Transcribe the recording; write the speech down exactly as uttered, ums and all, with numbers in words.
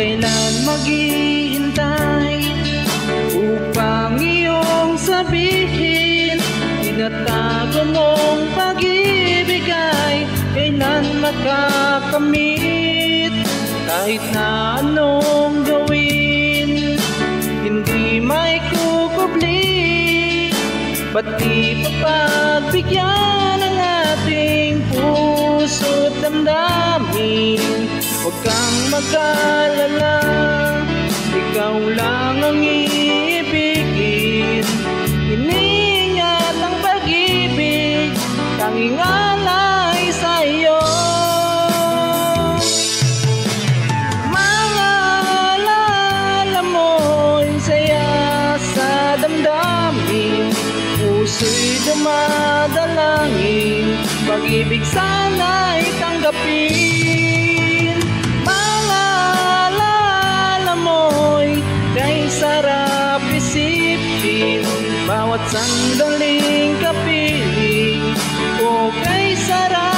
kailan maghihintay upang iyong sabihin, tinatago mong pag-ibig ay kailan makakamit. Kahit na anong gawin, hindi may kukubli, ba't di papagbigyan ang ating puso't damdamin? Huwag kang mag-alala, ikaw lang ang iibigin. Iningat ang pag-ibig, tanging alay sa iyo. Mga alala mo'y saya sa damdamin, puso'y dumadalangin, pag-ibig sana'y tanggapin. Mga alala mo'y kay sarap isipin, bawat sandaling kapiling, o kay sarap